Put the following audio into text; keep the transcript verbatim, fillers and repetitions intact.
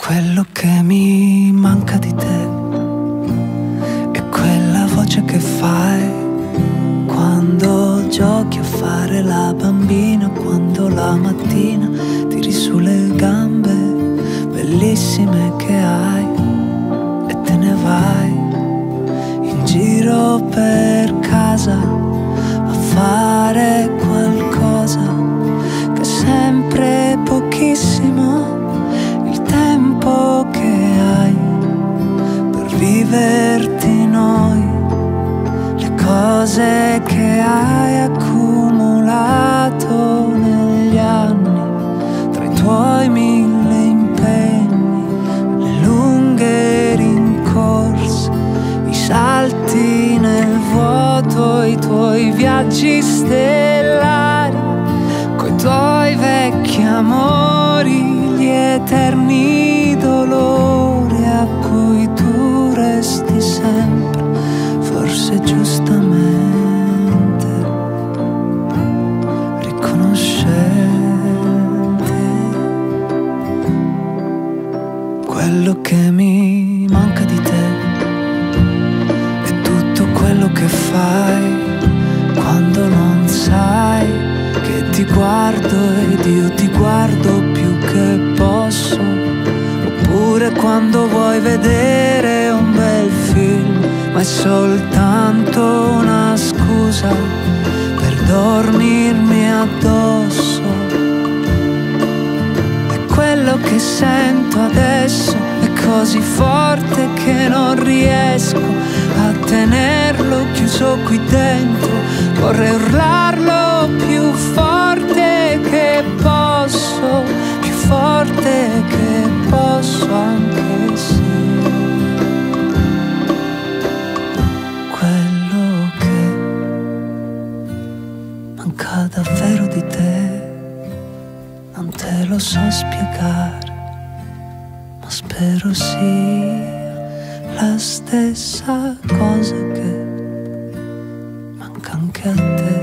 Quello che mi manca di te è quella voce che fai quando giochi a fare la bambina, quando la mattina tiri su le gambe bellissime che hai e te ne vai in giro per casa a fare qualcosa che è sempre pochissimo il tempo che hai per viverti noi, le cose che hai accumulato negli anni, tra i tuoi mille impegni, le lunghe rincorse, i salti nel vuoto, i tuoi viaggi stellari, coi tuoi vecchi amori, gli eterni dolori a cui tu resti sempre, forse giustamente riconoscente. Quello che mi manca di te è tutto quello che fai quando non sai che ti guardo ed io ti guardo più che posso, oppure quando vuoi vedere un bel film ma è soltanto una scusa per dormirmi addosso. E quello che sento adesso è così forte che non riesco a tenerlo chiuso qui dentro, vorrei urlarlo più forte che posso, più forte che posso, anche se quello che manca davvero di te non te lo so spiegare, ma spero sia la stessa cosa che manca anche a te.